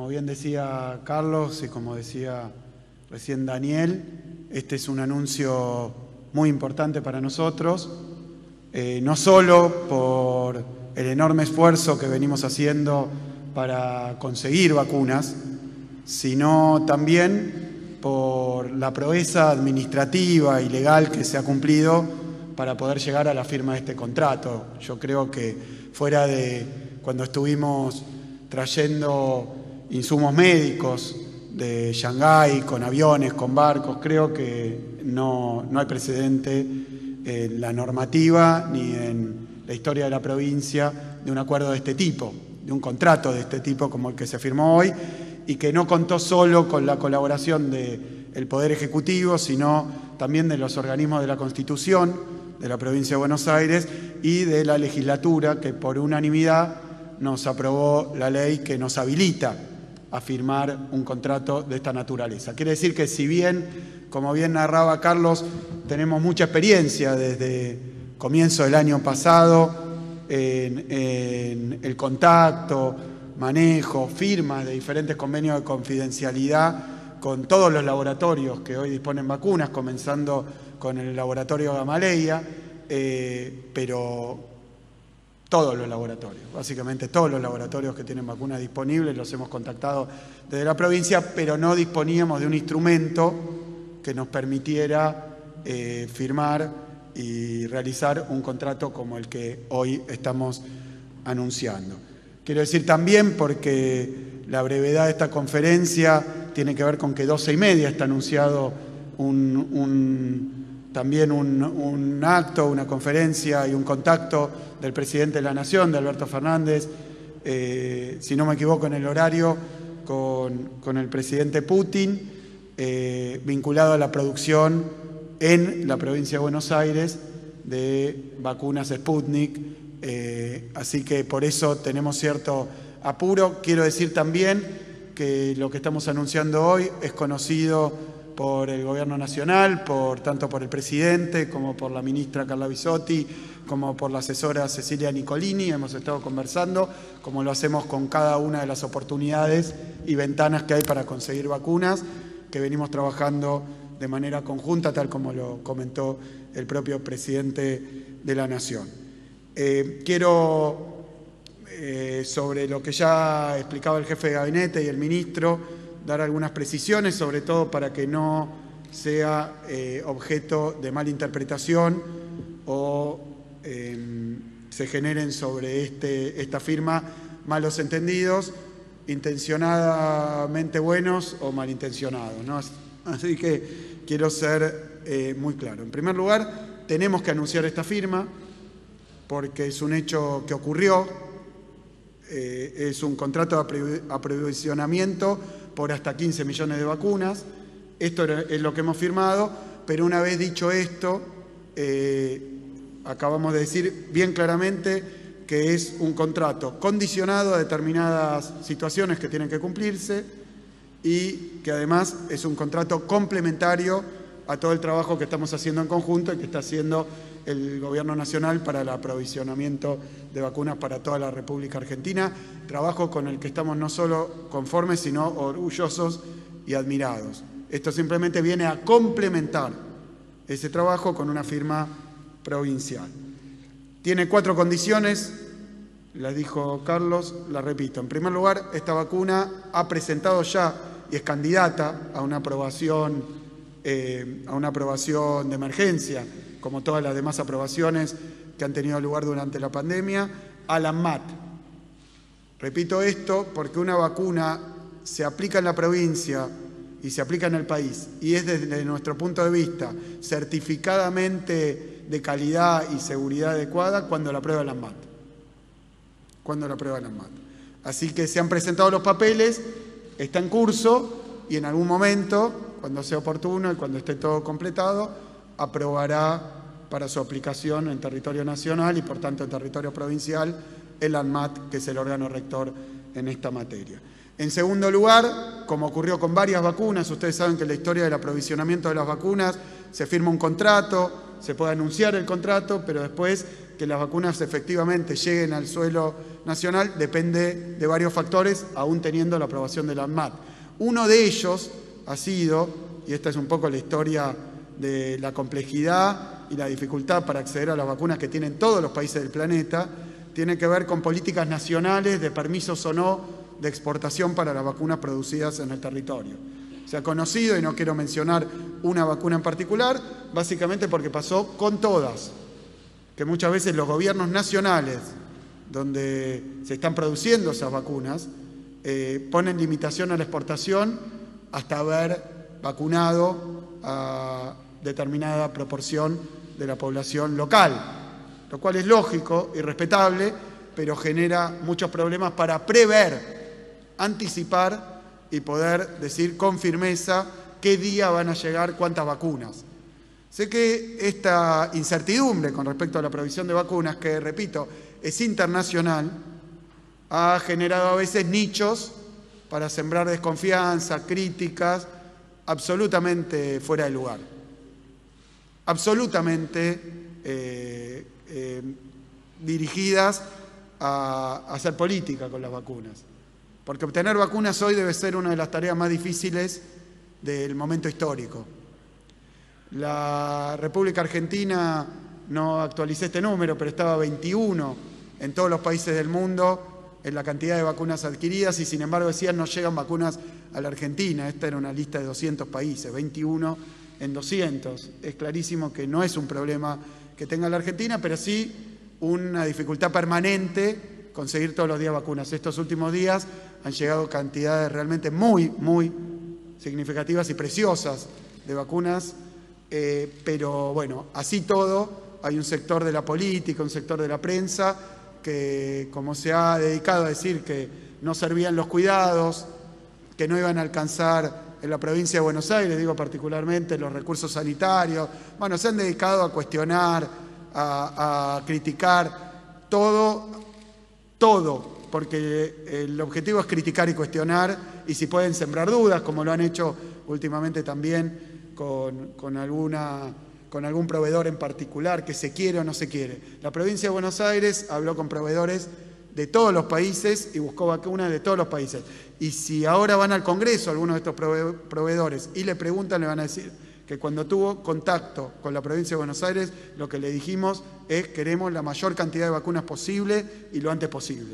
como bien decía Carlos y como decía recién Daniel, este es un anuncio muy importante para nosotros, no solo por el enorme esfuerzo que venimos haciendo para conseguir vacunas, sino también por la proeza administrativa y legal que se ha cumplido para poder llegar a la firma de este contrato. Yo creo que fuera de cuando estuvimos trayendo insumos médicos de Shanghái, con aviones, con barcos, creo que no hay precedente en la normativa ni en la historia de la provincia de un acuerdo de este tipo, de un contrato de este tipo como el que se firmó hoy, y que no contó solo con la colaboración del Poder Ejecutivo, sino también de los organismos de la Constitución de la provincia de Buenos Aires y de la legislatura, que por unanimidad nos aprobó la ley que nos habilita a firmar un contrato de esta naturaleza. Quiere decir que si bien, como bien narraba Carlos, tenemos mucha experiencia desde comienzo del año pasado en el contacto, manejo, firmas de diferentes convenios de confidencialidad con todos los laboratorios que hoy disponen vacunas, comenzando con el laboratorio Gamaleya, pero todos los laboratorios, básicamente todos los laboratorios que tienen vacunas disponibles los hemos contactado desde la provincia, pero no disponíamos de un instrumento que nos permitiera firmar y realizar un contrato como el que hoy estamos anunciando. Quiero decir también, porque la brevedad de esta conferencia tiene que ver con que 12:30 está anunciado también un acto, una conferencia y un contacto del presidente de la Nación, de Alberto Fernández, si no me equivoco en el horario, con el presidente Putin, vinculado a la producción en la provincia de Buenos Aires de vacunas Sputnik, así que por eso tenemos cierto apuro. Quiero decir también que lo que estamos anunciando hoy es conocido por el Gobierno Nacional, tanto por el presidente como por la ministra Carla Bisotti, como por la asesora Cecilia Nicolini. Hemos estado conversando, como lo hacemos con cada una de las oportunidades y ventanas que hay para conseguir vacunas, que venimos trabajando de manera conjunta, tal como lo comentó el propio presidente de la Nación. Quiero, sobre lo que ya explicaba el jefe de gabinete y el ministro, dar algunas precisiones, sobre todo para que no sea objeto de malinterpretación o se generen sobre esta firma malos entendidos, intencionadamente buenos o malintencionados, ¿no? Así que quiero ser muy claro. En primer lugar, tenemos que anunciar esta firma porque es un hecho que ocurrió, es un contrato de aprovisionamiento por hasta 15 millones de vacunas. Esto es lo que hemos firmado, pero una vez dicho esto, acabamos de decir bien claramente que es un contrato condicionado a determinadas situaciones que tienen que cumplirse y que además es un contrato complementario a todo el trabajo que estamos haciendo en conjunto y que está haciendo el Gobierno Nacional para el aprovisionamiento de vacunas para toda la República Argentina, trabajo con el que estamos no solo conformes, sino orgullosos y admirados. Esto simplemente viene a complementar ese trabajo con una firma provincial. Tiene 4 condiciones, las dijo Carlos, las repito. En primer lugar, esta vacuna ha presentado ya y es candidata a una aprobación de emergencia, como todas las demás aprobaciones que han tenido lugar durante la pandemia, a la ANMAT. Repito esto porque una vacuna se aplica en la provincia y se aplica en el país y es desde nuestro punto de vista certificadamente de calidad y seguridad adecuada cuando la aprueba la ANMAT. Así que se han presentado los papeles, está en curso y en algún momento, cuando sea oportuno y cuando esté todo completado, aprobará para su aplicación en territorio nacional y por tanto en territorio provincial el ANMAT, que es el órgano rector en esta materia. En segundo lugar, como ocurrió con varias vacunas, ustedes saben que en la historia del aprovisionamiento de las vacunas se firma un contrato, se puede anunciar el contrato, pero después que las vacunas efectivamente lleguen al suelo nacional depende de varios factores, aún teniendo la aprobación de la ANMAT. Uno de ellos ha sido, y esta es un poco la historia de la complejidad y la dificultad para acceder a las vacunas que tienen todos los países del planeta, tiene que ver con políticas nacionales de permisos o no de exportación para las vacunas producidas en el territorio. Se ha conocido, y no quiero mencionar una vacuna en particular, básicamente porque pasó con todas, que muchas veces los gobiernos nacionales, donde se están produciendo esas vacunas, ponen limitación a la exportación hasta haber vacunado a determinada proporción de la población local, lo cual es lógico y respetable, pero genera muchos problemas para prever, anticipar y poder decir con firmeza qué día van a llegar cuántas vacunas. Sé que esta incertidumbre con respecto a la provisión de vacunas, que repito, es internacional, ha generado a veces nichos para sembrar desconfianza, críticas, absolutamente fuera de lugar. Absolutamente dirigidas a hacer política con las vacunas. Porque obtener vacunas hoy debe ser una de las tareas más difíciles del momento histórico. La República Argentina, no actualicé este número, pero estaba 21 en todos los países del mundo en la cantidad de vacunas adquiridas y sin embargo decían no llegan vacunas a la Argentina. Esta era una lista de 200 países, 21 en 200. Es clarísimo que no es un problema que tenga la Argentina, pero sí una dificultad permanente conseguir todos los días vacunas. Estos últimos días han llegado cantidades realmente muy significativas y preciosas de vacunas, pero bueno, así todo, hay un sector de la política, un sector de la prensa, que como se ha dedicado a decir que no servían los cuidados, que no iban a alcanzar en la provincia de Buenos Aires, digo particularmente los recursos sanitarios, bueno, se han dedicado a cuestionar, a criticar todo, porque el objetivo es criticar y cuestionar, y si pueden sembrar dudas, como lo han hecho últimamente también con algún proveedor en particular, que se quiere o no se quiere. La provincia de Buenos Aires habló con proveedores de todos los países y buscó vacunas de todos los países. Y si ahora van al Congreso algunos de estos proveedores y le preguntan, le van a decir que cuando tuvo contacto con la provincia de Buenos Aires, lo que le dijimos es queremos la mayor cantidad de vacunas posible y lo antes posible.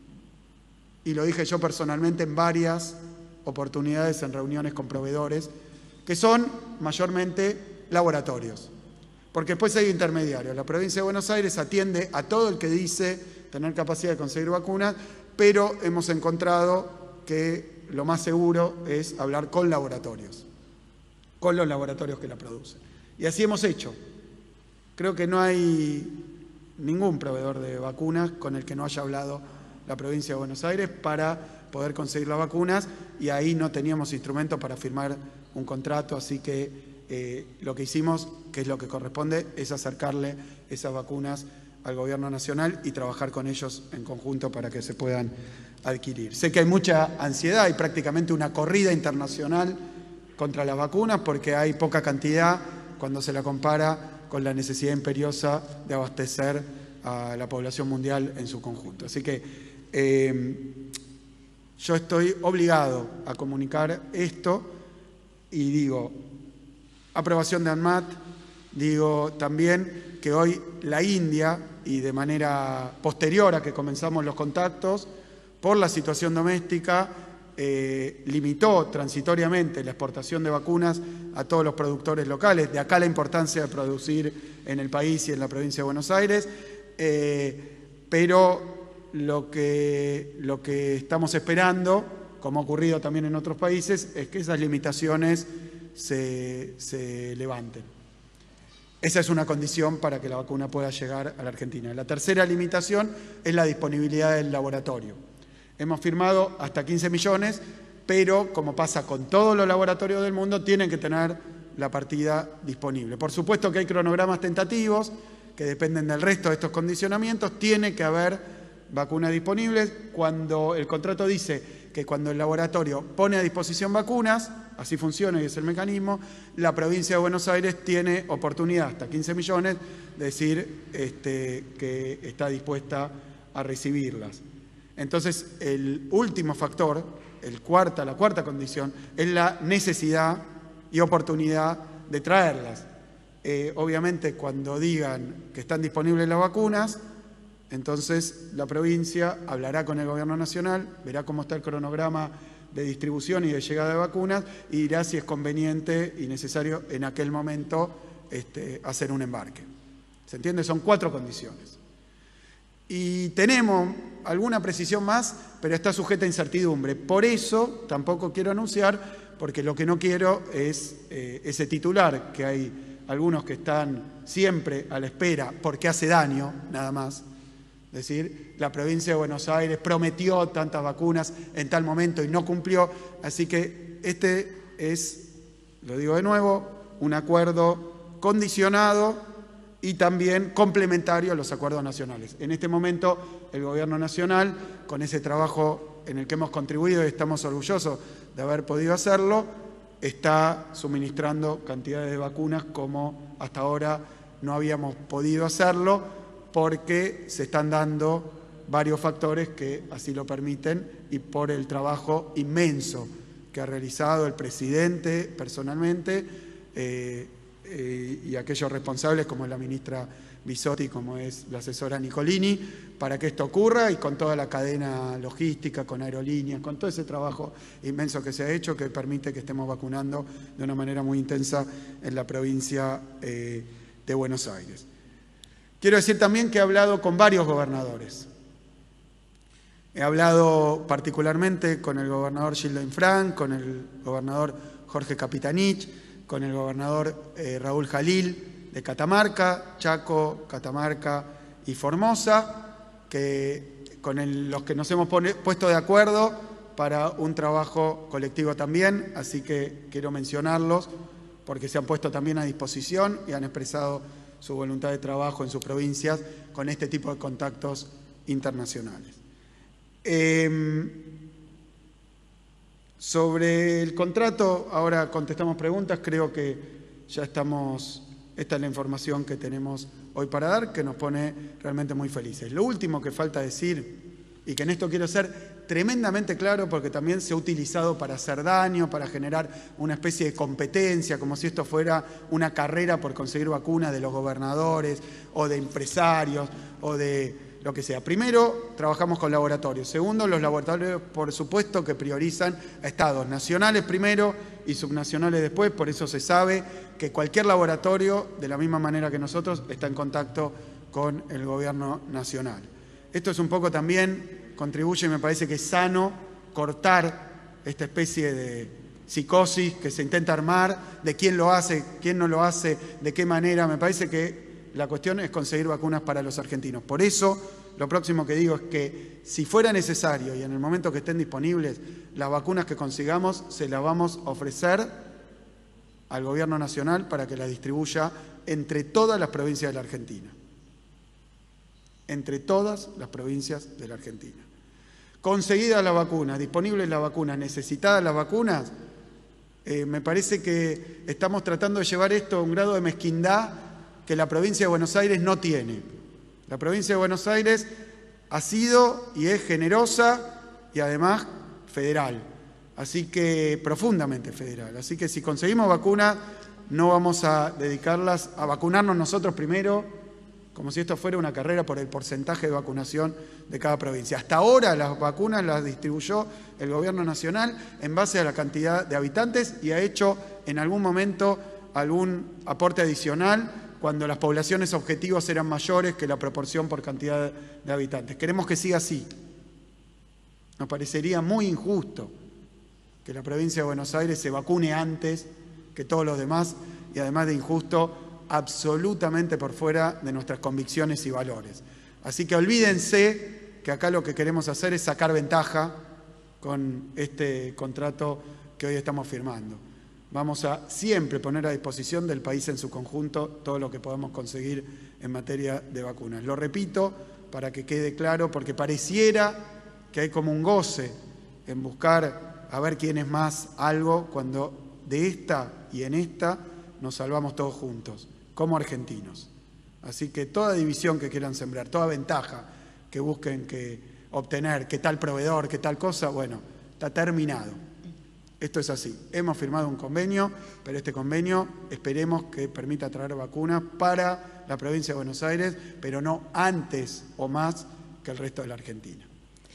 Y lo dije yo personalmente en varias oportunidades en reuniones con proveedores, que son mayormente laboratorios. Porque después hay intermediarios. La provincia de Buenos Aires atiende a todo el que dice tener capacidad de conseguir vacunas, pero hemos encontrado que lo más seguro es hablar con laboratorios, con los laboratorios que la producen. Y así hemos hecho. Creo que no hay ningún proveedor de vacunas con el que no haya hablado la provincia de Buenos Aires para poder conseguir las vacunas, y ahí no teníamos instrumento para firmar un contrato, así que lo que hicimos, que es lo que corresponde, es acercarle esas vacunas al gobierno nacional y trabajar con ellos en conjunto para que se puedan adquirir. Sé que hay mucha ansiedad y prácticamente una corrida internacional contra las vacunas porque hay poca cantidad cuando se la compara con la necesidad imperiosa de abastecer a la población mundial en su conjunto. Así que yo estoy obligado a comunicar esto y digo, aprobación de ANMAT, digo también que hoy la India, y de manera posterior a que comenzamos los contactos, por la situación doméstica, limitó transitoriamente la exportación de vacunas a todos los productores locales. De acá la importancia de producir en el país y en la provincia de Buenos Aires, pero lo que estamos esperando, como ha ocurrido también en otros países, es que esas limitaciones se levanten. Esa es una condición para que la vacuna pueda llegar a la Argentina. La tercera limitación es la disponibilidad del laboratorio. Hemos firmado hasta 15 millones, pero como pasa con todos los laboratorios del mundo, tienen que tener la partida disponible. Por supuesto que hay cronogramas tentativos que dependen del resto de estos condicionamientos. Tiene que haber vacunas disponibles. Cuando el contrato dice que cuando el laboratorio pone a disposición vacunas, así funciona y es el mecanismo, la provincia de Buenos Aires tiene oportunidad, hasta 15 millones, de decir que está dispuesta a recibirlas. Entonces, el último factor, la cuarta condición, es la necesidad y oportunidad de traerlas. Obviamente, cuando digan que están disponibles las vacunas, entonces la provincia hablará con el gobierno nacional, verá cómo está el cronograma de distribución y de llegada de vacunas y dirá si es conveniente y necesario en aquel momento hacer un embarque. ¿Se entiende? Son 4 condiciones. Y tenemos alguna precisión más, pero está sujeta a incertidumbre. Por eso tampoco quiero anunciar, porque lo que no quiero es ese titular, que hay algunos que están siempre a la espera porque hace daño, nada más. Es decir, la provincia de Buenos Aires prometió tantas vacunas en tal momento y no cumplió. Así que este es, lo digo de nuevo, un acuerdo condicionado y también complementario a los acuerdos nacionales. En este momento, el Gobierno Nacional, con ese trabajo en el que hemos contribuido y estamos orgullosos de haber podido hacerlo, está suministrando cantidades de vacunas como hasta ahora no habíamos podido hacerlo, porque se están dando varios factores que así lo permiten y por el trabajo inmenso que ha realizado el presidente personalmente y aquellos responsables como la ministra Bisotti, como es la asesora Nicolini, para que esto ocurra y con toda la cadena logística, con aerolíneas, con todo ese trabajo inmenso que se ha hecho que permite que estemos vacunando de una manera muy intensa en la provincia de Buenos Aires. Quiero decir también que he hablado con varios gobernadores. He hablado particularmente con el gobernador Gildo Infran, con el gobernador Jorge Capitanich, con el gobernador Raúl Jalil de Catamarca, Chaco, Catamarca y Formosa, con los que nos hemos puesto de acuerdo para un trabajo colectivo también, así que quiero mencionarlos porque se han puesto también a disposición y han expresado su voluntad de trabajo en sus provincias con este tipo de contactos internacionales. Sobre el contrato, ahora contestamos preguntas, creo que ya estamos, esta es la información que tenemos hoy para dar, que nos pone realmente muy felices. Lo último que falta decir, y que en esto quiero ser tremendamente claro porque también se ha utilizado para hacer daño, para generar una especie de competencia, como si esto fuera una carrera por conseguir vacunas de los gobernadores o de empresarios o de lo que sea. Primero, trabajamos con laboratorios. Segundo, los laboratorios, por supuesto, que priorizan a estados nacionales primero y subnacionales después. Por eso se sabe que cualquier laboratorio, de la misma manera que nosotros, está en contacto con el gobierno nacional. Esto es un poco también, contribuye, me parece que es sano cortar esta especie de psicosis que se intenta armar, de quién lo hace, quién no lo hace, de qué manera. Me parece que la cuestión es conseguir vacunas para los argentinos. Por eso, lo próximo que digo es que si fuera necesario y en el momento que estén disponibles, las vacunas que consigamos se las vamos a ofrecer al gobierno nacional para que las distribuya entre todas las provincias de la Argentina. Entre todas las provincias de la Argentina. Conseguidas las vacunas, disponibles las vacunas, necesitadas las vacunas, me parece que estamos tratando de llevar esto a un grado de mezquindad que la provincia de Buenos Aires no tiene. La provincia de Buenos Aires ha sido y es generosa y además federal, así que profundamente federal. Así que si conseguimos vacunas, no vamos a dedicarlas a vacunarnos nosotros primero, como si esto fuera una carrera por el porcentaje de vacunación de cada provincia. Hasta ahora las vacunas las distribuyó el gobierno nacional en base a la cantidad de habitantes y ha hecho en algún momento algún aporte adicional cuando las poblaciones objetivos eran mayores que la proporción por cantidad de habitantes. Queremos que siga así. Nos parecería muy injusto que la provincia de Buenos Aires se vacune antes que todos los demás y además de injusto, absolutamente por fuera de nuestras convicciones y valores. Así que olvídense que acá lo que queremos hacer es sacar ventaja con este contrato que hoy estamos firmando. Vamos a siempre poner a disposición del país en su conjunto todo lo que podamos conseguir en materia de vacunas. Lo repito para que quede claro, porque pareciera que hay como un goce en buscar a ver quién es más algo, cuando de esta y en esta nos salvamos todos juntos, como argentinos. Así que toda división que quieran sembrar, toda ventaja que busquen obtener, que tal proveedor, que tal cosa, bueno, está terminado. Esto es así. Hemos firmado un convenio, pero este convenio esperemos que permita traer vacunas para la provincia de Buenos Aires, pero no antes o más que el resto de la Argentina.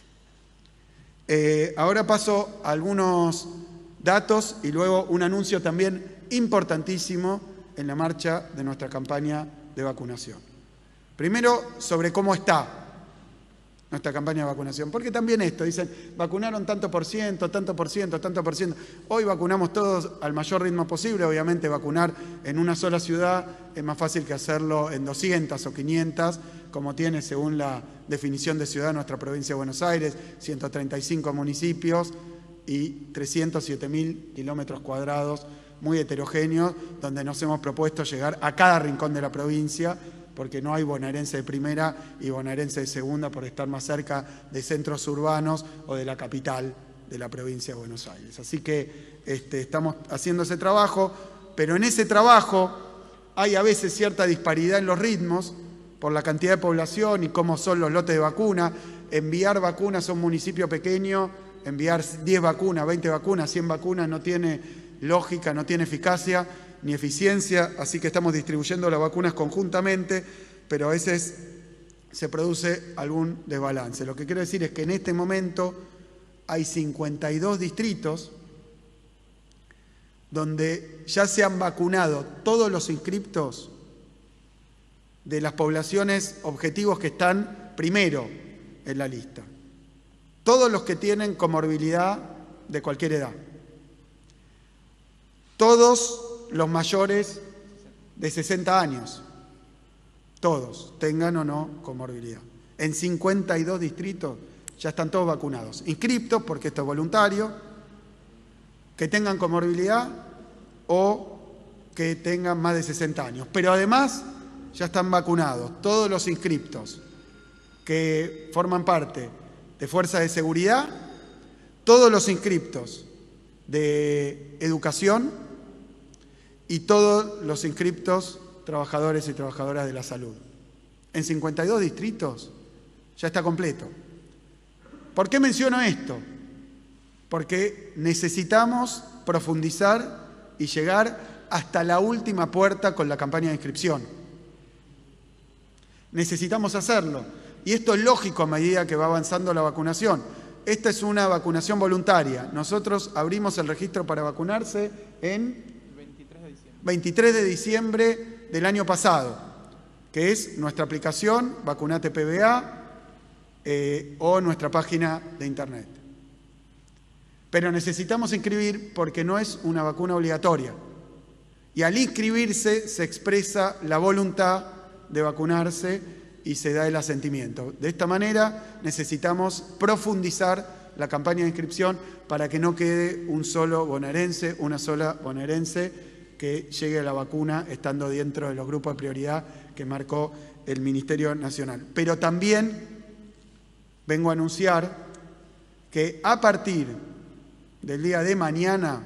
Ahora paso a algunos datos y luego un anuncio también importantísimo en la marcha de nuestra campaña de vacunación. Primero, sobre cómo está nuestra campaña de vacunación, porque también esto, dicen, vacunaron tanto por ciento, tanto por ciento, tanto por ciento. Hoy vacunamos todos al mayor ritmo posible, obviamente vacunar en una sola ciudad es más fácil que hacerlo en 200 o 500, como tiene según la definición de ciudad nuestra provincia de Buenos Aires, 135 municipios y 307.000 kilómetros cuadrados, muy heterogéneos, donde nos hemos propuesto llegar a cada rincón de la provincia, porque no hay bonaerense de primera y bonaerense de segunda por estar más cerca de centros urbanos o de la capital de la provincia de Buenos Aires. Así que estamos haciendo ese trabajo, pero en ese trabajo hay a veces cierta disparidad en los ritmos por la cantidad de población y cómo son los lotes de vacuna. Enviar vacunas a un municipio pequeño, enviar 10 vacunas, 20 vacunas, 100 vacunas no tiene lógica, no tiene eficacia ni eficiencia, así que estamos distribuyendo las vacunas conjuntamente, pero a veces se produce algún desbalance. Lo que quiero decir es que en este momento hay 52 distritos donde ya se han vacunado todos los inscriptos de las poblaciones objetivos que están primero en la lista. Todos los que tienen comorbilidad de cualquier edad. Todos los mayores de 60 años, todos, tengan o no comorbilidad. En 52 distritos ya están todos vacunados, inscriptos, porque esto es voluntario, que tengan comorbilidad o que tengan más de 60 años. Pero además ya están vacunados todos los inscriptos que forman parte de fuerzas de seguridad, todos los inscriptos de educación, y todos los inscriptos trabajadores y trabajadoras de la salud. En 52 distritos ya está completo. ¿Por qué menciono esto? Porque necesitamos profundizar y llegar hasta la última puerta con la campaña de inscripción. Necesitamos hacerlo. Y esto es lógico a medida que va avanzando la vacunación. Esta es una vacunación voluntaria. Nosotros abrimos el registro para vacunarse en 23 de diciembre del año pasado, que es nuestra aplicación Vacunate PBA o nuestra página de internet. Pero necesitamos inscribir porque no es una vacuna obligatoria. Y al inscribirse se expresa la voluntad de vacunarse y se da el asentimiento. De esta manera necesitamos profundizar la campaña de inscripción para que no quede un solo bonaerense, una sola bonaerense que llegue a la vacuna estando dentro de los grupos de prioridad que marcó el Ministerio Nacional. Pero también vengo a anunciar que a partir del día de mañana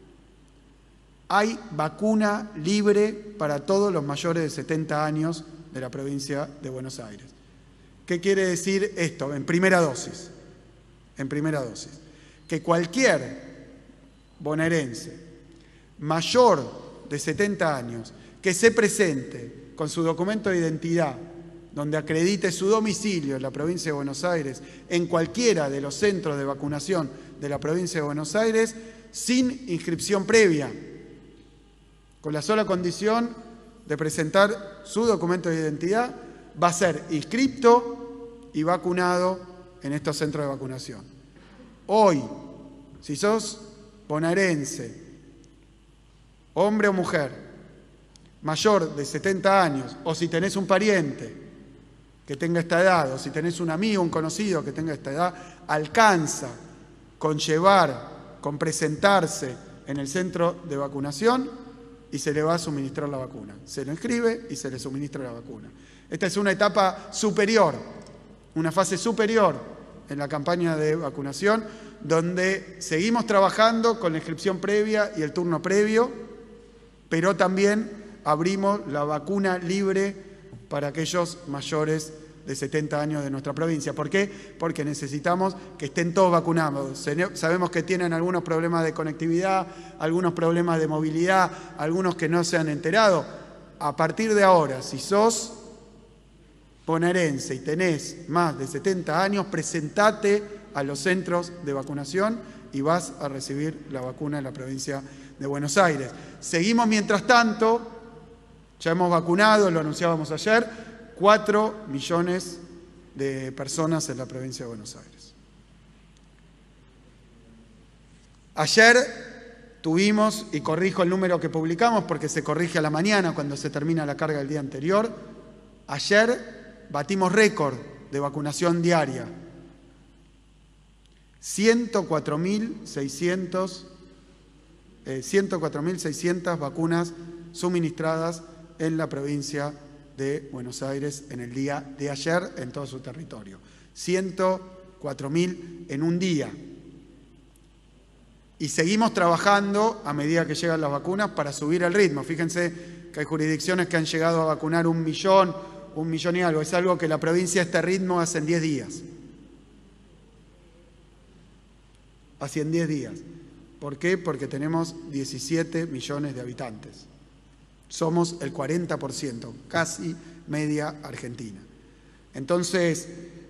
hay vacuna libre para todos los mayores de 70 años de la provincia de Buenos Aires. ¿Qué quiere decir esto? En primera dosis. En primera dosis. Que cualquier bonaerense mayor de 70 años que se presente con su documento de identidad donde acredite su domicilio en la provincia de Buenos Aires, en cualquiera de los centros de vacunación de la provincia de Buenos Aires, sin inscripción previa, con la sola condición de presentar su documento de identidad, va a ser inscripto y vacunado en estos centros de vacunación. Hoy, si sos bonaerense, hombre o mujer, mayor de 70 años, o si tenés un pariente que tenga esta edad, o si tenés un amigo, un conocido que tenga esta edad, alcanza con llevar, con presentarse en el centro de vacunación y se le va a suministrar la vacuna. Se lo inscribe y se le suministra la vacuna. Esta es una etapa superior, una fase superior en la campaña de vacunación, donde seguimos trabajando con la inscripción previa y el turno previo, pero también abrimos la vacuna libre para aquellos mayores de 70 años de nuestra provincia. ¿Por qué? Porque necesitamos que estén todos vacunados. Sabemos que tienen algunos problemas de conectividad, algunos problemas de movilidad, algunos que no se han enterado. A partir de ahora, si sos bonaerense y tenés más de 70 años, presentate a los centros de vacunación y vas a recibir la vacuna en la provincia de Buenos Aires. Seguimos mientras tanto, ya hemos vacunado, lo anunciábamos ayer, 4 millones de personas en la provincia de Buenos Aires. Ayer tuvimos, y corrijo el número que publicamos porque se corrige a la mañana cuando se termina la carga del día anterior, ayer batimos récord de vacunación diaria. 104.600 vacunas suministradas en la provincia de Buenos Aires en el día de ayer en todo su territorio. 104.000 en un día. Y seguimos trabajando a medida que llegan las vacunas para subir el ritmo. Fíjense que hay jurisdicciones que han llegado a vacunar 1 millón y algo. Es algo que la provincia, este ritmo, hace en 10 días. Hace en 10 días. ¿Por qué? Porque tenemos 17 millones de habitantes. Somos el 40%, casi media Argentina. Entonces,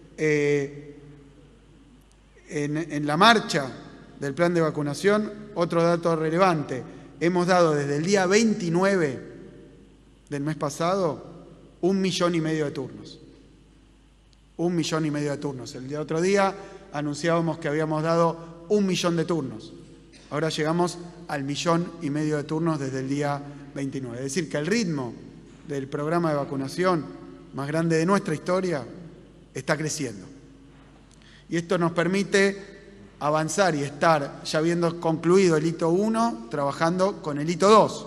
en la marcha del plan de vacunación, otro dato relevante, hemos dado desde el día 29 del mes pasado 1,5 millones de turnos. 1,5 millones de turnos. El otro día anunciábamos que habíamos dado 1 millón de turnos. Ahora llegamos al 1,5 millones de turnos desde el día 29. Es decir, que el ritmo del programa de vacunación más grande de nuestra historia está creciendo. Y esto nos permite avanzar y estar, ya habiendo concluido el hito 1, trabajando con el hito 2.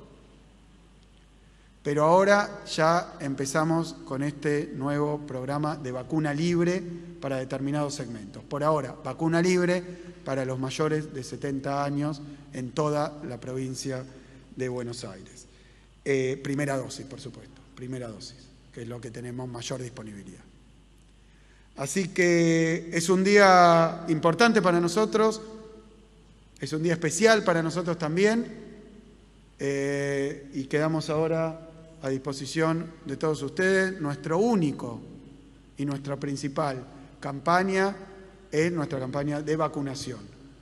Pero ahora ya empezamos con este nuevo programa de vacuna libre para determinados segmentos. Por ahora, vacuna libre para los mayores de 70 años en toda la provincia de Buenos Aires. Primera dosis, por supuesto, primera dosis, que es lo que tenemos mayor disponibilidad. Así que es un día importante para nosotros, es un día especial para nosotros también, y quedamos ahora a disposición de todos ustedes. Nuestro único y nuestra principal campaña es nuestra campaña de vacunación.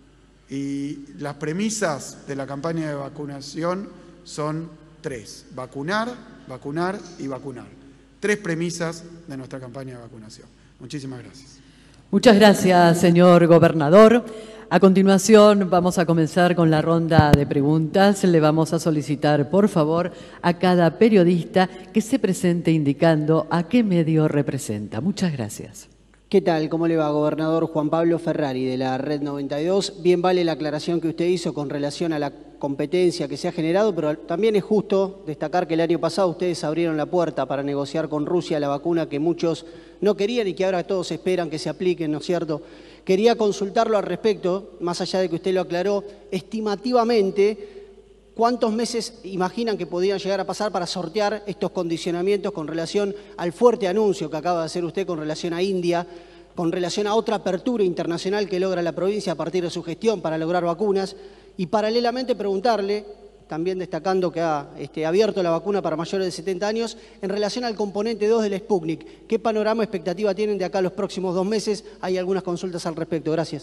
Y las premisas de la campaña de vacunación son 3: vacunar, vacunar y vacunar. 3 premisas de nuestra campaña de vacunación. Muchísimas gracias. Muchas gracias, señor gobernador. A continuación vamos a comenzar con la ronda de preguntas. Le vamos a solicitar, por favor, a cada periodista que se presente indicando a qué medio representa. Muchas gracias. ¿Qué tal? ¿Cómo le va, gobernador? Juan Pablo Ferrari, de la Red 92. Bien vale la aclaración que usted hizo con relación a la competencia que se ha generado, pero también es justo destacar que el año pasado ustedes abrieron la puerta para negociar con Rusia la vacuna que muchos no querían y que ahora todos esperan que se apliquen, ¿no es cierto? Quería consultarlo al respecto, más allá de que usted lo aclaró, estimativamente, ¿cuántos meses imaginan que podrían llegar a pasar para sortear estos condicionamientos con relación al fuerte anuncio que acaba de hacer usted con relación a India, con relación a otra apertura internacional que logra la provincia a partir de su gestión para lograr vacunas? Y paralelamente preguntarle, también destacando que ha abierto la vacuna para mayores de 70 años, en relación al componente 2 del Sputnik, ¿qué panorama expectativa tienen de acá a los próximos 2 meses? Hay algunas consultas al respecto. Gracias.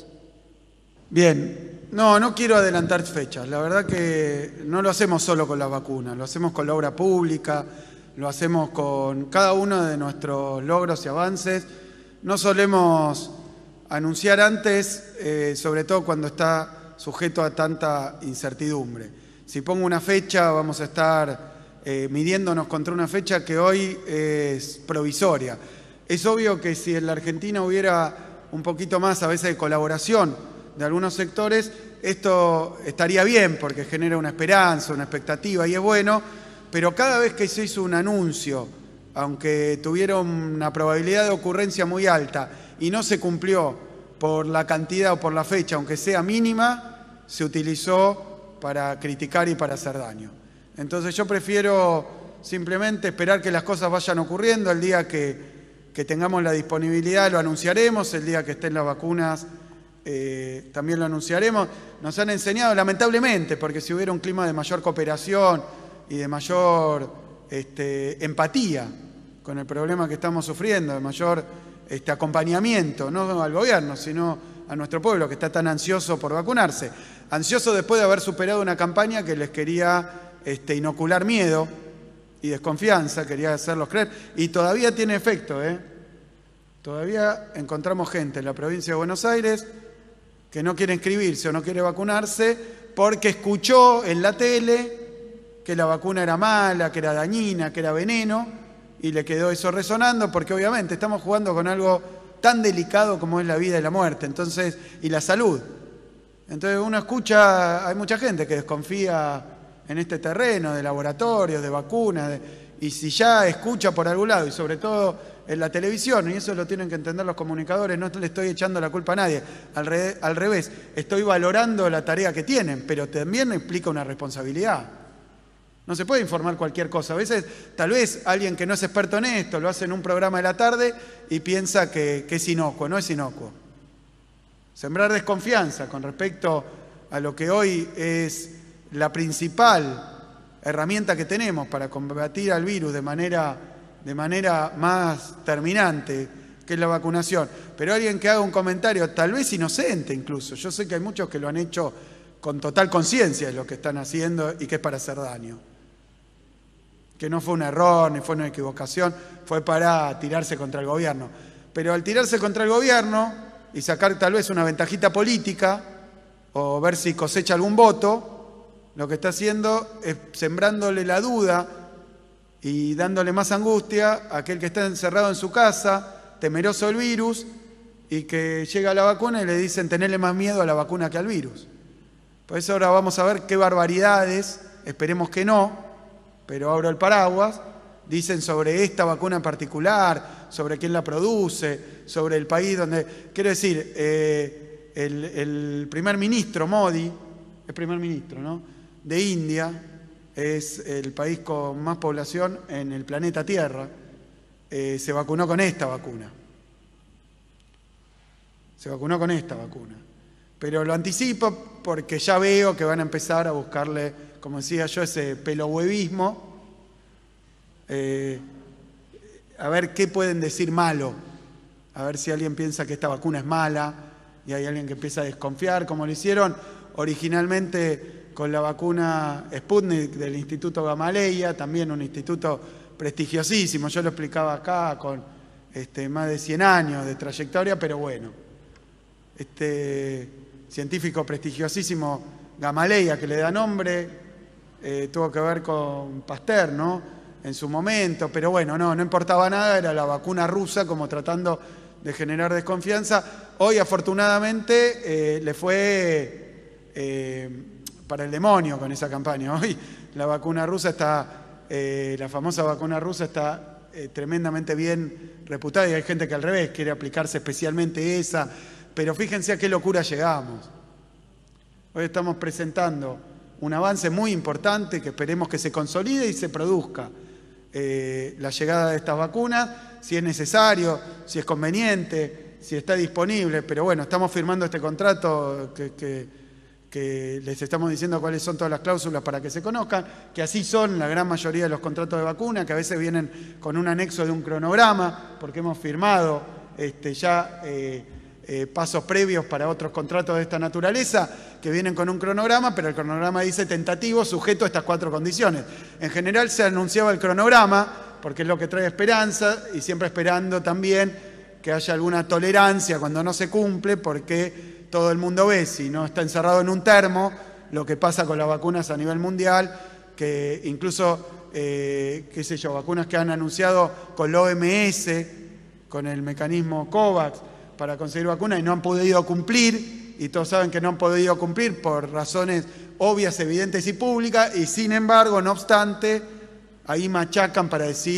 Bien, no quiero adelantar fechas. La verdad que no lo hacemos solo con las vacunas, lo hacemos con la obra pública, lo hacemos con cada uno de nuestros logros y avances. No solemos anunciar antes, sobre todo cuando está sujeto a tanta incertidumbre. Si pongo una fecha, vamos a estar midiéndonos contra una fecha que hoy es provisoria. Es obvio que si en la Argentina hubiera un poquito más a veces de colaboración de algunos sectores, esto estaría bien porque genera una esperanza, una expectativa y es bueno, pero cada vez que se hizo un anuncio aunque tuvieron una probabilidad de ocurrencia muy alta y no se cumplió por la cantidad o por la fecha, aunque sea mínima, se utilizó para criticar y para hacer daño. Entonces yo prefiero simplemente esperar que las cosas vayan ocurriendo. El día que tengamos la disponibilidad lo anunciaremos, el día que estén las vacunas también lo anunciaremos. Nos han enseñado, lamentablemente, porque si hubiera un clima de mayor cooperación y de mayor empatía con el problema que estamos sufriendo, de mayor acompañamiento, no al gobierno, sino a nuestro pueblo que está tan ansioso por vacunarse. Ansioso después de haber superado una campaña que les quería inocular miedo y desconfianza, quería hacerlos creer, y todavía tiene efecto, Todavía encontramos gente en la provincia de Buenos Aires que no quiere inscribirse o no quiere vacunarse porque escuchó en la tele que la vacuna era mala, que era dañina, que era veneno, y le quedó eso resonando, porque obviamente estamos jugando con algo tan delicado como es la vida y la muerte, entonces, y la salud. Entonces uno escucha, hay mucha gente que desconfía en este terreno de laboratorios, de vacunas, y si ya escucha por algún lado, y sobre todo en la televisión, y eso lo tienen que entender los comunicadores, no le estoy echando la culpa a nadie, al revés, estoy valorando la tarea que tienen, pero también implica una responsabilidad. No se puede informar cualquier cosa. A veces, tal vez alguien que no es experto en esto, lo hace en un programa de la tarde y piensa que es inocuo, no es inocuo. Sembrar desconfianza con respecto a lo que hoy es la principal herramienta que tenemos para combatir al virus de manera más terminante, que es la vacunación. Pero alguien que haga un comentario, tal vez inocente incluso, yo sé que hay muchos que lo han hecho con total conciencia de lo que están haciendo y que es para hacer daño. Que no fue un error, ni fue una equivocación, fue para tirarse contra el gobierno. Pero al tirarse contra el gobierno y sacar tal vez una ventajita política o ver si cosecha algún voto, lo que está haciendo es sembrándole la duda y dándole más angustia a aquel que está encerrado en su casa, temeroso del virus, y que llega la vacuna y le dicen tenerle más miedo a la vacuna que al virus. Por eso ahora vamos a ver qué barbaridades, esperemos que no, pero abro el paraguas, dicen sobre esta vacuna en particular, sobre quién la produce, sobre el país donde... Quiero decir, el primer ministro Modi, es primer ministro, ¿no?, de India, es el país con más población en el planeta Tierra, se vacunó con esta vacuna. Se vacunó con esta vacuna. Pero lo anticipo porque ya veo que van a empezar a buscarle, como decía yo, ese pelohuevismo, a ver qué pueden decir malo, a ver si alguien piensa que esta vacuna es mala y hay alguien que empieza a desconfiar, como lo hicieron originalmente con la vacuna Sputnik del Instituto Gamaleya, también un instituto prestigiosísimo, yo lo explicaba acá, con más de 100 años de trayectoria, pero bueno, científico prestigiosísimo Gamaleya, que le da nombre, tuvo que ver con Pasteur, ¿no?, en su momento, pero bueno, no importaba nada, era la vacuna rusa como tratando de generar desconfianza. Hoy afortunadamente le fue para el demonio con esa campaña. Hoy la vacuna rusa está, la famosa vacuna rusa está tremendamente bien reputada y hay gente que al revés quiere aplicarse especialmente esa, pero fíjense a qué locura llegamos. Hoy estamos presentando un avance muy importante que esperemos que se consolide y se produzca la llegada de estas vacunas, si es necesario, si es conveniente, si está disponible, pero bueno, estamos firmando este contrato que les estamos diciendo cuáles son todas las cláusulas para que se conozcan, que así son la gran mayoría de los contratos de vacuna, que a veces vienen con un anexo de un cronograma, porque hemos firmado ya pasos previos para otros contratos de esta naturaleza, que vienen con un cronograma, pero el cronograma dice tentativo, sujeto a estas 4 condiciones. En general se anunciaba el cronograma, porque es lo que trae esperanza, y siempre esperando también que haya alguna tolerancia cuando no se cumple, porque todo el mundo ve, si no está encerrado en un termo, lo que pasa con las vacunas a nivel mundial, que incluso, qué sé yo, vacunas que han anunciado con la OMS, con el mecanismo COVAX, para conseguir vacunas y no han podido cumplir, y todos saben que no han podido cumplir por razones obvias, evidentes y públicas, y sin embargo, no obstante, ahí machacan para decir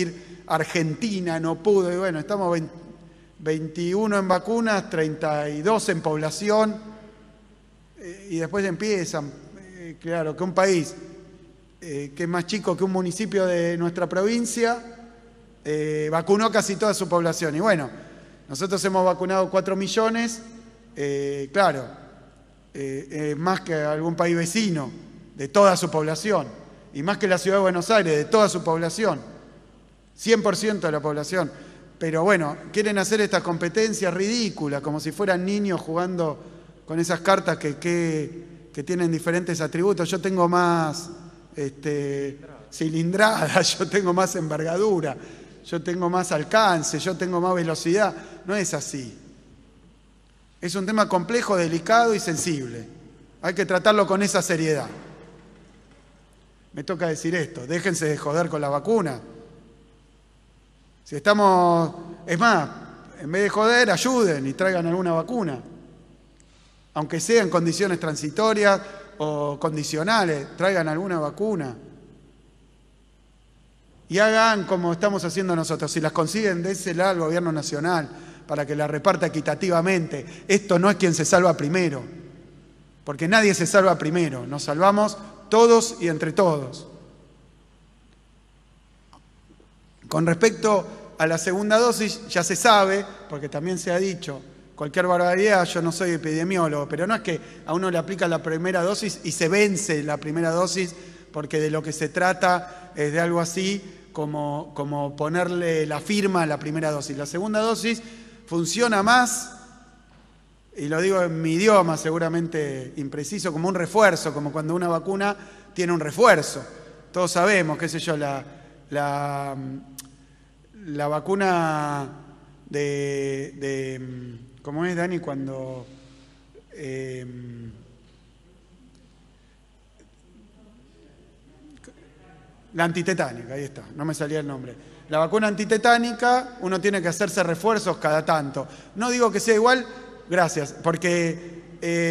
Argentina no pudo, y bueno, estamos 21 en vacunas, 32 en población, y después empiezan, claro, que un país que es más chico que un municipio de nuestra provincia, vacunó casi toda su población. Y bueno, nosotros hemos vacunado 4 millones, claro, más que algún país vecino de toda su población, y más que la Ciudad de Buenos Aires de toda su población, 100% de la población. Pero bueno, quieren hacer estas competencias ridículas, como si fueran niños jugando con esas cartas que tienen diferentes atributos. Yo tengo más cilindrada, yo tengo más envergadura, yo tengo más alcance, yo tengo más velocidad. No es así. Es un tema complejo, delicado y sensible. Hay que tratarlo con esa seriedad. Me toca decir esto, déjense de joder con la vacuna. Si estamos, es más, en vez de joder, ayuden y traigan alguna vacuna. Aunque sea en condiciones transitorias o condicionales, traigan alguna vacuna. Y hagan como estamos haciendo nosotros. Si las consiguen, désela al gobierno nacional para que la reparta equitativamente. Esto no es quien se salva primero, porque nadie se salva primero. Nos salvamos todos y entre todos. Con respecto a la segunda dosis, ya se sabe, porque también se ha dicho, cualquier barbaridad, yo no soy epidemiólogo, pero no es que a uno le aplican la primera dosis y se vence la primera dosis, porque de lo que se trata es de algo así como ponerle la firma a la primera dosis. La segunda dosis funciona más, y lo digo en mi idioma seguramente impreciso, como un refuerzo, como cuando una vacuna tiene un refuerzo. Todos sabemos, qué sé yo, la vacuna ¿cómo es, Dani? Cuando la antitetánica, ahí está, no me salía el nombre. La vacuna antitetánica, uno tiene que hacerse refuerzos cada tanto. No digo que sea igual, gracias, porque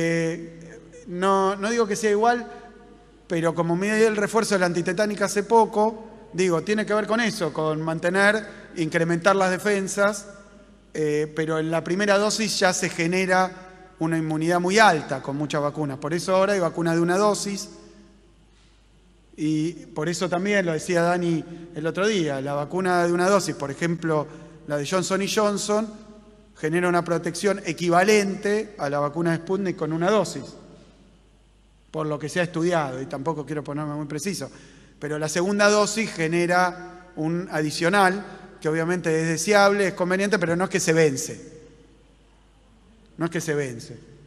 no digo que sea igual, pero como me dio el refuerzo de la antitetánica hace poco, digo, tiene que ver con eso, con incrementar las defensas, pero en la primera dosis ya se genera una inmunidad muy alta con muchas vacunas. Por eso ahora hay vacuna de una dosis, y por eso también, lo decía Dani el otro día, la vacuna de una dosis, por ejemplo, la de Johnson & Johnson, genera una protección equivalente a la vacuna de Sputnik con una dosis, por lo que se ha estudiado, y tampoco quiero ponerme muy preciso. Pero la segunda dosis genera un adicional, que obviamente es deseable, es conveniente, pero no es que se vence. No es que se vence.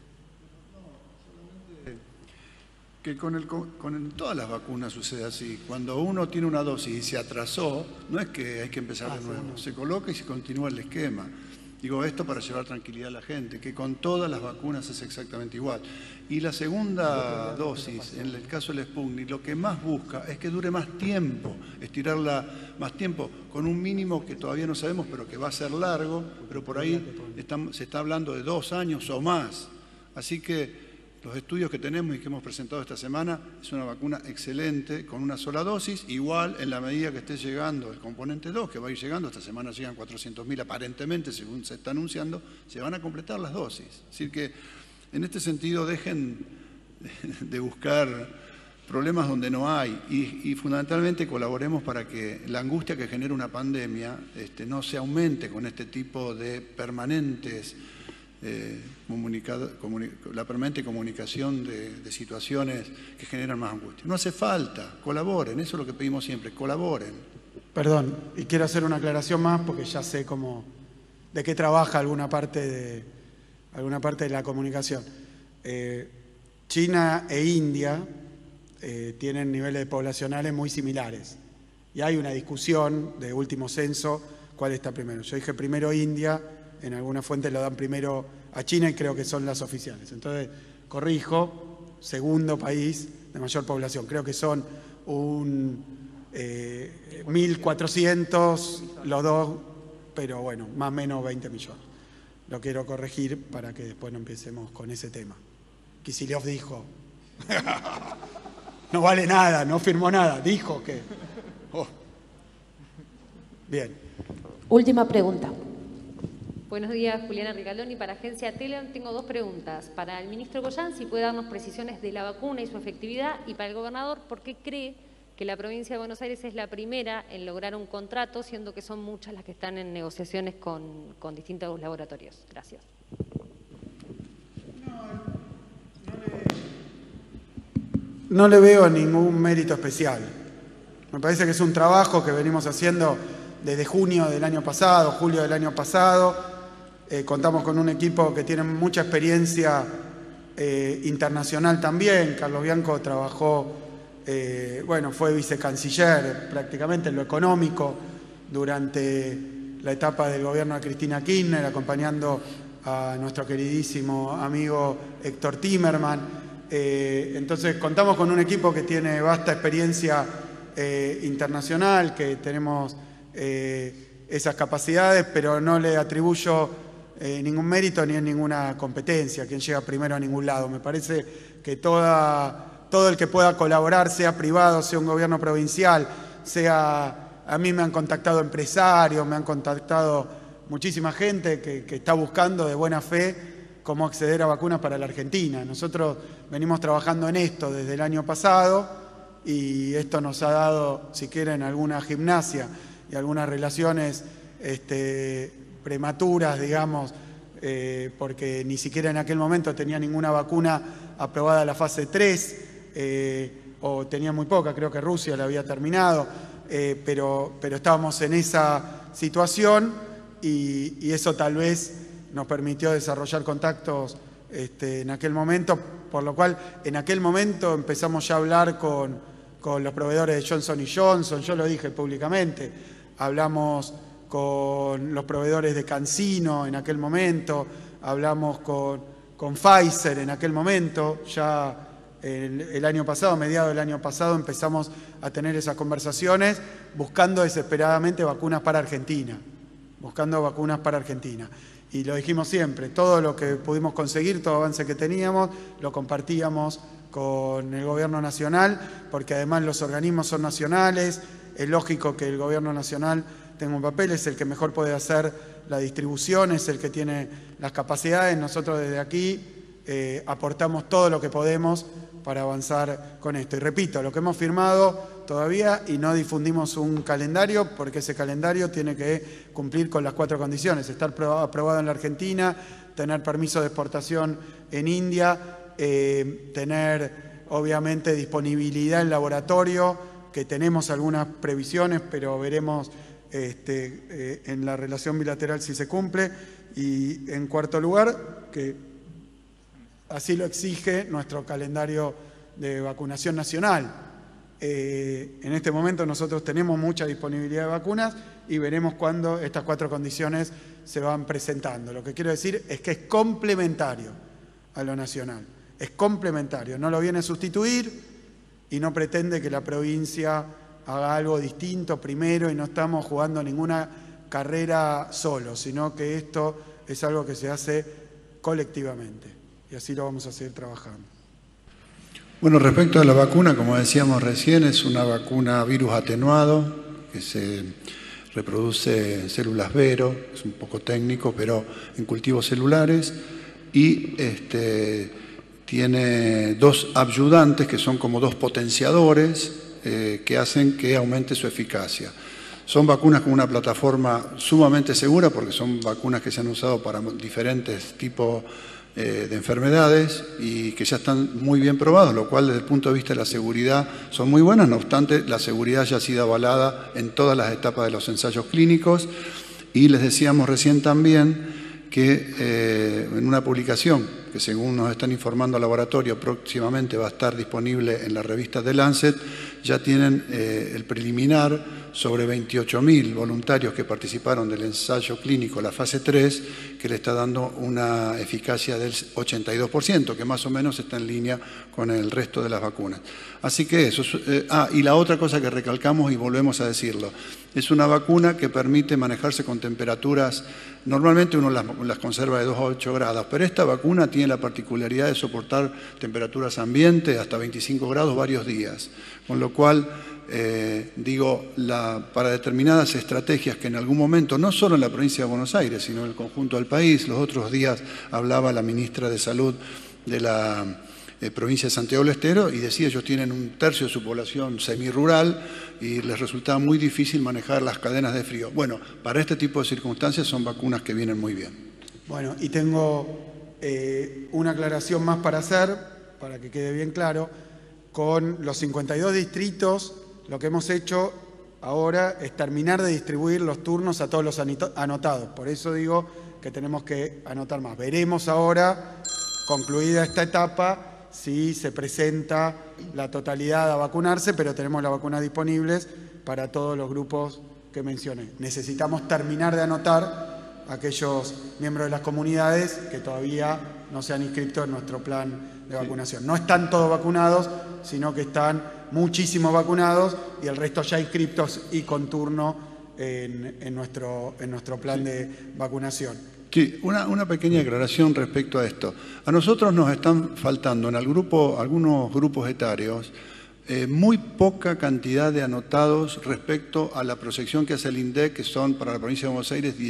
Que con todas las vacunas sucede así. Cuando uno tiene una dosis y se atrasó, no es que hay que empezar de nuevo. Se coloca y se continúa el esquema. Digo esto para llevar tranquilidad a la gente, que con todas las vacunas es exactamente igual. Y la segunda dosis, en el caso del Sputnik, lo que más busca es que dure más tiempo, estirarla más tiempo, con un mínimo que todavía no sabemos, pero que va a ser largo, pero por ahí se está hablando de 2 años o más. Así que los estudios que tenemos y que hemos presentado esta semana es una vacuna excelente, con una sola dosis, igual en la medida que esté llegando el componente 2, que va a ir llegando, esta semana llegan 400.000 aparentemente, según se está anunciando, se van a completar las dosis. Es decir que, en este sentido, dejen de buscar problemas donde no hay y fundamentalmente colaboremos para que la angustia que genera una pandemia no se aumente con este tipo de permanentes la permanente comunicación de situaciones que generan más angustia. No hace falta, colaboren, eso es lo que pedimos siempre, colaboren. Perdón, y quiero hacer una aclaración más porque ya sé de qué trabaja alguna parte de la comunicación. China e India tienen niveles poblacionales muy similares y hay una discusión de último censo, ¿cuál está primero? Yo dije primero India, en algunas fuentes lo dan primero a China y creo que son las oficiales. Entonces, corrijo, segundo país de mayor población. Creo que son 1.400 los dos, pero bueno, más o menos 20 millones. Lo quiero corregir para que después no empecemos con ese tema. Kicillof dijo, no vale nada, no firmó nada, dijo que... Bien. Última pregunta. Buenos días, Juliana Ricaldoni para Agencia Telam. Tengo dos preguntas. Para el ministro Goyán, si puede darnos precisiones de la vacuna y su efectividad, y para el gobernador, ¿por qué cree que la provincia de Buenos Aires es la primera en lograr un contrato, siendo que son muchas las que están en negociaciones con distintos laboratorios? Gracias. No le veo ningún mérito especial. Me parece que es un trabajo que venimos haciendo desde junio del año pasado, julio del año pasado. Contamos con un equipo que tiene mucha experiencia internacional también. Carlos Bianco trabajó, fue vicecanciller prácticamente en lo económico durante la etapa del gobierno de Cristina Kirchner, acompañando a nuestro queridísimo amigo Héctor Timerman. Entonces contamos con un equipo que tiene vasta experiencia internacional, que tenemos esas capacidades, pero no le atribuyo ningún mérito ni en ninguna competencia, quien llega primero a ningún lado. Me parece que todo el que pueda colaborar, sea privado, sea un gobierno provincial, a mí me han contactado empresarios, me han contactado muchísima gente que está buscando de buena fe cómo acceder a vacunas para la Argentina. Nosotros venimos trabajando en esto desde el año pasado y esto nos ha dado, si quieren, alguna gimnasia y algunas relaciones prematuras, digamos, porque ni siquiera en aquel momento tenía ninguna vacuna aprobada la fase 3, o tenía muy poca, creo que Rusia la había terminado, pero estábamos en esa situación y eso tal vez nos permitió desarrollar contactos en aquel momento, por lo cual en aquel momento empezamos ya a hablar con los proveedores de Johnson & Johnson, yo lo dije públicamente, hablamos con los proveedores de CanSino en aquel momento, hablamos con Pfizer en aquel momento, ya el año pasado, mediados del año pasado, empezamos a tener esas conversaciones buscando desesperadamente vacunas para Argentina, Y lo dijimos siempre, todo lo que pudimos conseguir, todo avance que teníamos, lo compartíamos con el gobierno nacional, porque además los organismos son nacionales, es lógico que el gobierno nacional tenga un papel, es el que mejor puede hacer la distribución, es el que tiene las capacidades. Nosotros desde aquí aportamos todo lo que podemos para avanzar con esto. Y repito, lo que hemos firmado todavía y no difundimos un calendario, porque ese calendario tiene que cumplir con las 4 condiciones: estar aprobado en la Argentina, tener permiso de exportación en India, tener obviamente disponibilidad en laboratorio, que tenemos algunas previsiones, pero veremos en la relación bilateral si se cumple, y en cuarto lugar, que así lo exige nuestro calendario de vacunación nacional. En este momento nosotros tenemos mucha disponibilidad de vacunas y veremos cuándo estas 4 condiciones se van presentando. Lo que quiero decir es que es complementario a lo nacional, es complementario, no lo viene a sustituir y no pretende que la provincia haga algo distinto primero, y no estamos jugando ninguna carrera solo, sino que esto es algo que se hace colectivamente y así lo vamos a seguir trabajando. Bueno, respecto a la vacuna, como decíamos recién, es una vacuna virus atenuado que se reproduce en células Vero, es un poco técnico, pero en cultivos celulares, y tiene 2 adyuvantes que son como 2 potenciadores que hacen que aumente su eficacia. Son vacunas con una plataforma sumamente segura, porque son vacunas que se han usado para diferentes tipos de enfermedades y que ya están muy bien probadas, lo cual desde el punto de vista de la seguridad son muy buenas. No obstante, la seguridad ya ha sido avalada en todas las etapas de los ensayos clínicos. Y les decíamos recién también que en una publicación que, según nos están informando al laboratorio, próximamente va a estar disponible en la revista The Lancet, ya tienen el preliminar sobre 28.000 voluntarios que participaron del ensayo clínico, la fase 3, que le está dando una eficacia del 82%, que más o menos está en línea con el resto de las vacunas. Así que eso. Y la otra cosa que recalcamos y volvemos a decirlo, es una vacuna que permite manejarse con temperaturas, normalmente uno las conserva de 2 a 8 grados, pero esta vacuna tiene la particularidad de soportar temperaturas ambiente hasta 25 grados varios días, con lo cual para determinadas estrategias que en algún momento, no solo en la provincia de Buenos Aires, sino en el conjunto del país. Los otros días hablaba la ministra de Salud de la provincia de Santiago del Estero y decía, ellos tienen 1/3 de su población semirural y les resultaba muy difícil manejar las cadenas de frío. Bueno, para este tipo de circunstancias son vacunas que vienen muy bien. Bueno, y tengo una aclaración más para hacer, para que quede bien claro. Con los 52 distritos, lo que hemos hecho ahora es terminar de distribuir los turnos a todos los anotados. Por eso digo que tenemos que anotar más. Veremos ahora, concluida esta etapa, si se presenta la totalidad a vacunarse, pero tenemos las vacunas disponibles para todos los grupos que mencioné. Necesitamos terminar de anotar a aquellos miembros de las comunidades que todavía no se han inscrito en nuestro plan de vacunación. No están todos vacunados, sino que están muchísimos vacunados y el resto ya inscriptos y con turno en nuestro plan de vacunación. Sí, una pequeña aclaración respecto a esto. A nosotros nos están faltando en algunos grupos etarios muy poca cantidad de anotados respecto a la proyección que hace el INDEC, que son para la provincia de Buenos Aires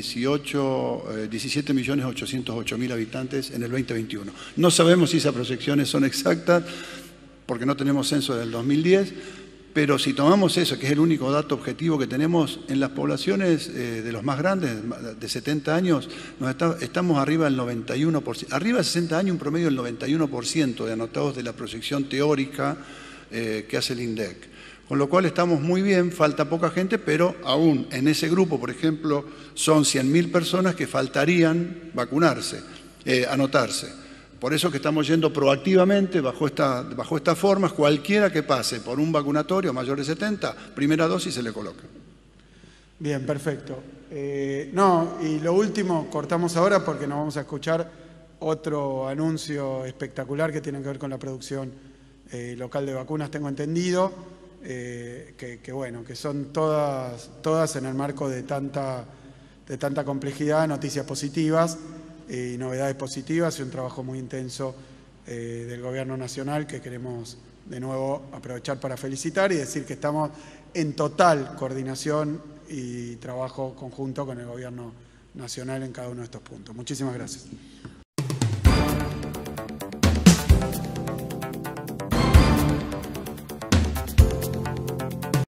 17.808.000 habitantes en el 2021. No sabemos si esas proyecciones son exactas, porque no tenemos censo del 2010, pero si tomamos eso, que es el único dato objetivo que tenemos, en las poblaciones de los más grandes, de 70 años, estamos arriba del 91%. Arriba de 60 años, un promedio del 91% de anotados de la proyección teórica que hace el INDEC. Con lo cual estamos muy bien, falta poca gente, pero aún en ese grupo, por ejemplo, son 100.000 personas que faltarían vacunarse, anotarse. Por eso que estamos yendo proactivamente bajo estas formas. Cualquiera que pase por un vacunatorio mayor de 70, primera dosis se le coloca. Bien, perfecto. Y lo último, cortamos ahora porque nos vamos a escuchar otro anuncio espectacular que tiene que ver con la producción local de vacunas, tengo entendido, que son todas en el marco de tanta complejidad, noticias positivas y novedades positivas y un trabajo muy intenso del Gobierno Nacional que queremos de nuevo aprovechar para felicitar y decir que estamos en total coordinación y trabajo conjunto con el Gobierno Nacional en cada uno de estos puntos. Muchísimas gracias.